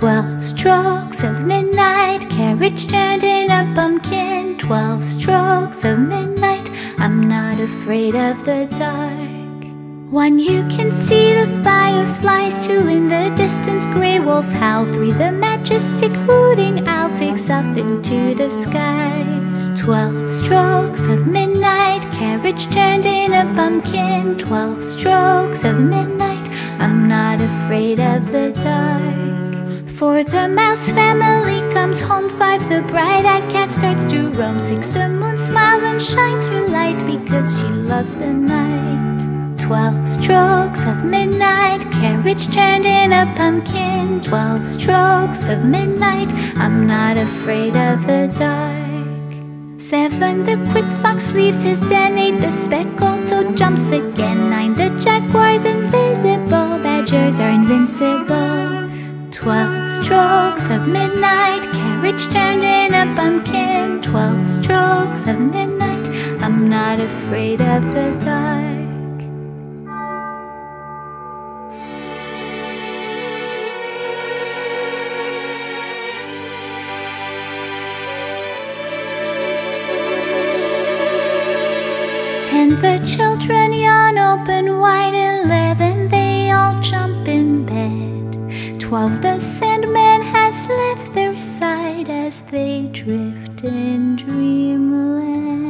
12 strokes of midnight, carriage turned in a pumpkin. 12 strokes of midnight, I'm not afraid of the dark. 1, you can see the fireflies. 2, in the distance grey wolves howl. 3, the majestic hooting owl takes off into the skies. 12 strokes of midnight, carriage turned in a pumpkin. 12 strokes of midnight, I'm not afraid of the dark. 4, the mouse family comes home. 5, the bright-eyed cat starts to roam. 6, the moon smiles and shines her light because she loves the night. 12 strokes of midnight, carriage turned in a pumpkin. 12 strokes of midnight, I'm not afraid of the dark. 7, the quick fox leaves his den. 8, the speckled toad jumps again. 9, the jaguar's invisible, badgers are invincible. 12 strokes of midnight, carriage turned in a pumpkin. 12 strokes of midnight, I'm not afraid of the dark. The children yawn open wide. 11, they all jump in bed. 12, the Sandman has left their side as they drift in dreamland.